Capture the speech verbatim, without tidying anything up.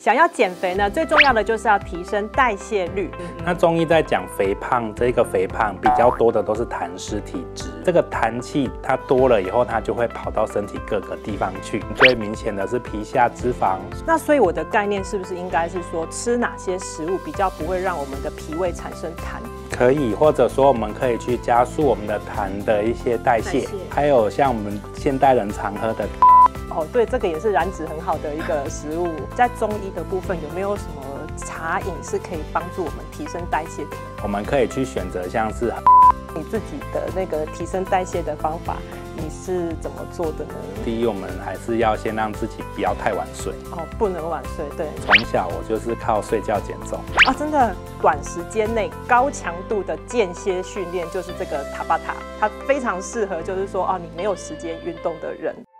想要减肥呢，最重要的就是要提升代谢率。 那中医在讲肥胖，这个肥胖比较多的都是痰湿体质。这个痰气它多了以后，它就会跑到身体各个地方去。最明显的是皮下脂肪。 那所以我的概念是不是应该是说，吃哪些食物比较不会让我们的脾胃产生痰？ 可以，或者说我们可以去加速我们的痰的一些代谢，代谢还有像我们现代人常喝的。 哦，对，这个也是燃脂很好的一个食物。在中医的部分，有没有什么茶饮是可以帮助我们提升代谢的？ 我们可以去选择像是你自己的那个提升代谢的方法，你是怎么做的呢？ 第一，我们还是要先让自己不要太晚睡。 哦，不能晚睡，对。 从小我就是靠睡觉减重啊，真的，短时间内高强度的间歇训练就是这个塔巴塔，它非常适合，就是说哦，你没有时间运动的人。